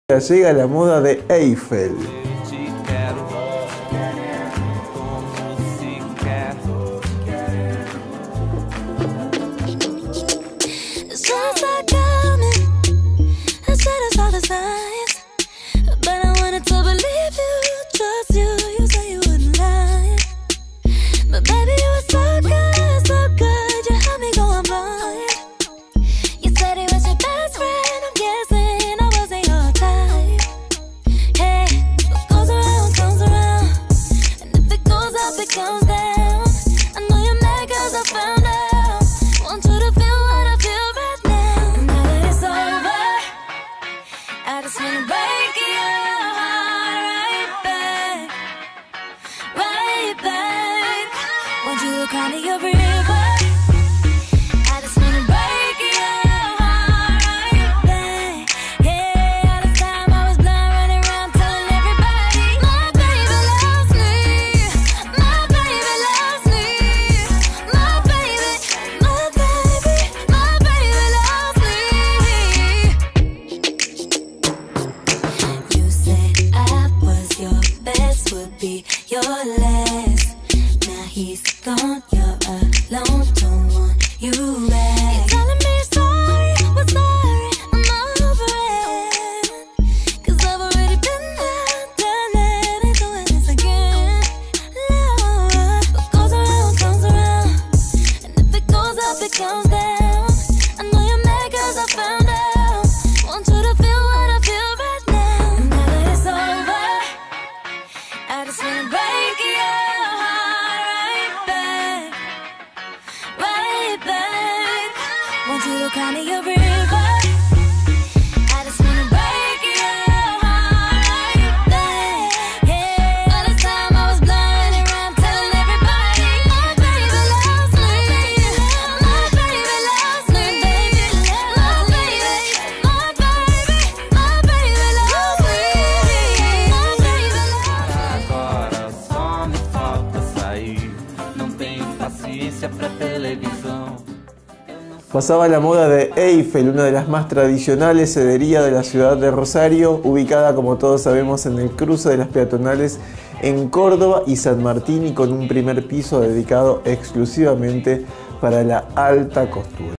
Llega la moda de Eiffel. Pasaba la moda de Eiffel, una de las más tradicionales cederías de la ciudad de Rosario, ubicada, como todos sabemos, en el cruce de las peatonales en Córdoba y San Martín, y con un primer piso dedicado exclusivamente para la alta costura.